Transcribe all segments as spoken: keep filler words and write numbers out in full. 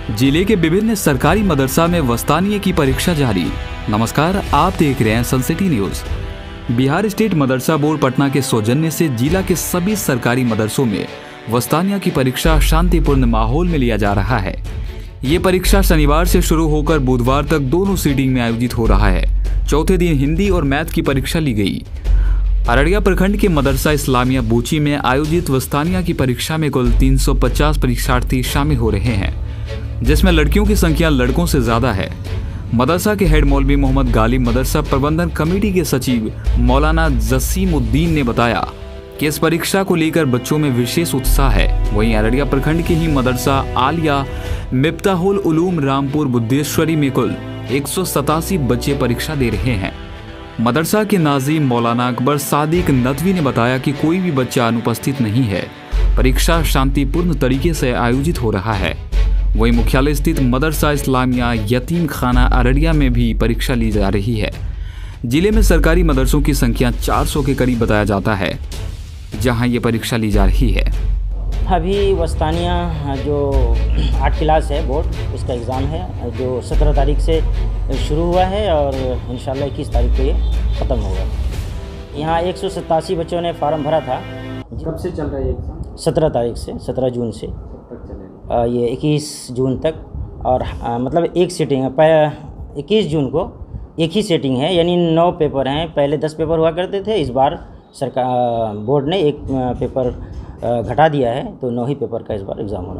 जिले के विभिन्न सरकारी मदरसा में वस्तानिया की परीक्षा जारी। नमस्कार, आप देख रहे हैं sun city news. Bihar state मदरसा बोर्ड पटना के सौजन्य से जिला के सभी सरकारी मदरसों में वस्तानिया की परीक्षा शांतिपूर्ण माहौल में लिया जा रहा है। ये परीक्षा शनिवार से शुरू होकर बुधवार तक दोनों सीटिंग में आयोजित हो रहा है। चौथे दिन हिंदी और मैथ की परीक्षा ली गई। अररिया प्रखंड के मदरसा इस्लामिया बूची में आयोजित वस्तानिया की परीक्षा में कुल तीन सौ पचास परीक्षार्थी शामिल हो रहे हैं, जिसमें लड़कियों की संख्या लड़कों से ज्यादा है। मदरसा के हेड मौलवी मोहम्मद गालिब मदरसा प्रबंधन कमेटी के सचिव मौलाना जसीमुद्दीन ने बताया कि इस परीक्षा को लेकर बच्चों में विशेष उत्साह है। वहीं अररिया प्रखंड के ही मदरसा आलिया मिफ्ताहुल उलूम रामपुर बुद्धेश्वरी में कुल एक सौ सतासी बच्चे परीक्षा दे रहे हैं। मदरसा के नाज़िम मौलाना अकबर सादिक नदवी ने बताया कि कोई भी बच्चा अनुपस्थित नहीं है। परीक्षा शांतिपूर्ण तरीके से आयोजित हो रहा है। वहीं मुख्यालय स्थित मदरसा इस्लामिया यतीम खाना अररिया में भी परीक्षा ली जा रही है। जिले में सरकारी मदरसों की संख्या चार सौ के करीब बताया जाता है, जहां ये परीक्षा ली जा रही है। अभी वस्तानिया जो आठ क्लास है बोर्ड, उसका एग्ज़ाम है जो सत्रह तारीख से शुरू हुआ है और इंशाल्लाह इक्कीस तारीख को ये ख़त्म होगा। यहाँ एक सौ सतासी बच्चों ने फार्म भरा था। कब से चल रहा है एग्ज़ाम? सत्रह तारीख से, सत्रह जून से आ, ये इक्कीस जून तक। और आ, मतलब एक सीटिंग है। इक्कीस जून को एक ही सीटिंग है, यानी नौ पेपर हैं। पहले दस पेपर हुआ करते थे, इस बार सरकार बोर्ड ने एक पेपर घटा दिया है, तो नौ ही पेपर का इस बार एग्ज़ाम हो रहा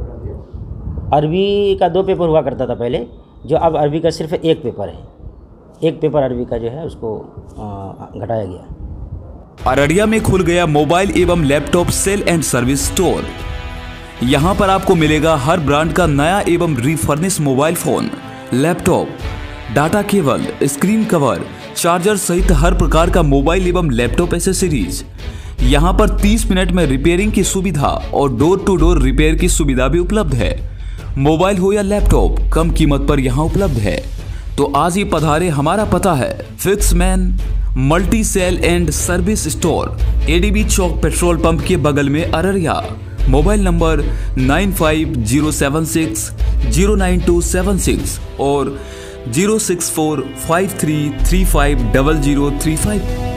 है। अरबी का दो पेपर हुआ करता था पहले, जो अब अरबी का सिर्फ एक पेपर है। एक पेपर अरबी का जो है उसको घटाया गया। अररिया में खुल गया मोबाइल एवं laptop sale and service store. यहाँ पर आपको मिलेगा हर ब्रांड का नया एवं refurbish mobile phone, laptop, data cable, screen cover, charger सहित हर प्रकार का मोबाइल एवं लैपटॉप एसेसरीज। यहाँ पर तीस मिनट में रिपेयरिंग की सुविधा और डोर टू डोर रिपेयर की सुविधा भी उपलब्ध है। मोबाइल हो या लैपटॉप, कम कीमत पर यहाँ उपलब्ध है। तो आज ही पधारे। हमारा पता है fix man multi sale and service store, ADB चौक पेट्रोल पंप के बगल में Araria. Mobile number nine five zero seven six zero nine two seven six और zero six four five three three five double zero three five.